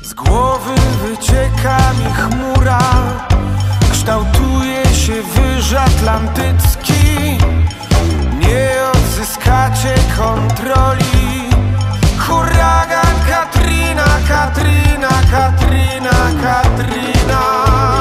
Z głowy wycieka mi chmura, kształtuje się wyż atlantycki. Nie odzyskacie kontroli. Huragan Katrina, Katrina, Katrina, Katrina.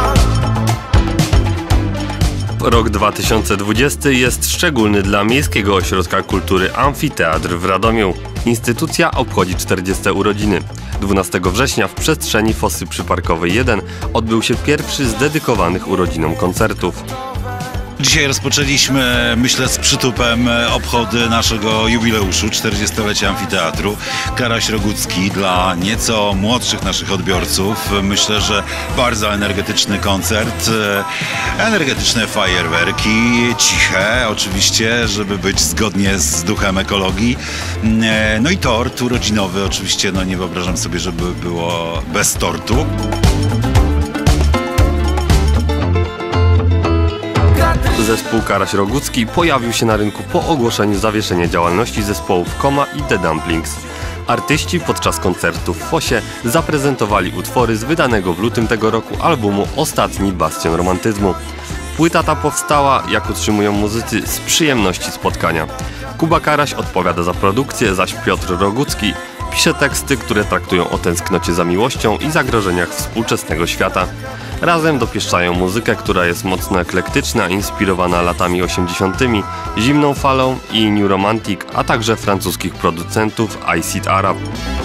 Rok 2020 jest szczególny dla Miejskiego Ośrodka Kultury Amfiteatr w Radomiu. Instytucja obchodzi 40. urodziny. 12 września w przestrzeni Fosy Przyparkowej 1 odbył się pierwszy z dedykowanych urodzinom koncertów. Dzisiaj rozpoczęliśmy, myślę, z przytupem obchody naszego jubileuszu 40-lecia Amfiteatru. Karaś Rogucki dla nieco młodszych naszych odbiorców. Myślę, że bardzo energetyczny koncert, energetyczne fajerwerki, ciche oczywiście, żeby być zgodnie z duchem ekologii. No i tort urodzinowy oczywiście, no nie wyobrażam sobie, żeby było bez tortu. Zespół Karaś Rogucki pojawił się na rynku po ogłoszeniu zawieszenia działalności zespołów Koma i The Dumplings. Artyści podczas koncertu w Fosie zaprezentowali utwory z wydanego w lutym tego roku albumu Ostatni Bastion Romantyzmu. Płyta ta powstała, jak utrzymują muzycy, z przyjemności spotkania. Kuba Karaś odpowiada za produkcję, zaś Piotr Rogucki pisze teksty, które traktują o tęsknocie za miłością i zagrożeniach współczesnego świata. Razem dopieszczają muzykę, która jest mocno eklektyczna, inspirowana latami 80., zimną falą i New Romantic, a także francuskich producentów Acid Arab.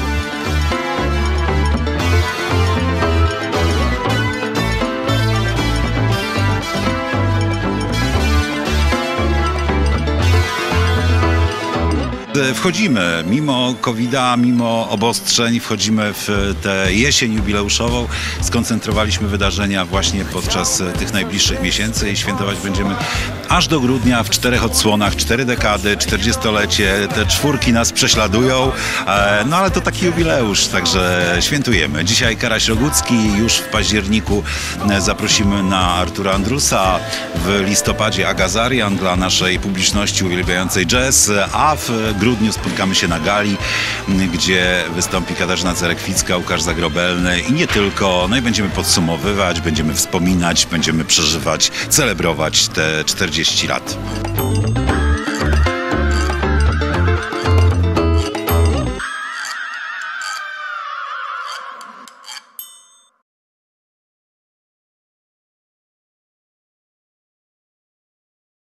Wchodzimy, mimo COVID-a, mimo obostrzeń, wchodzimy w tę jesień jubileuszową. Skoncentrowaliśmy wydarzenia właśnie podczas tych najbliższych miesięcy i świętować będziemy aż do grudnia w 4 odsłonach, 4 dekady, 40-lecie. Te czwórki nas prześladują, no ale to taki jubileusz, także świętujemy. Dzisiaj Karaś Rogucki, już w październiku zaprosimy na Artura Andrusa, w listopadzie Agazarian dla naszej publiczności uwielbiającej jazz, a w grudniu spotkamy się na gali, gdzie wystąpi Katarzyna Cerekwicka, Łukasz Zagrobelny i nie tylko. No i będziemy podsumowywać, będziemy wspominać, będziemy przeżywać, celebrować te 40 lat.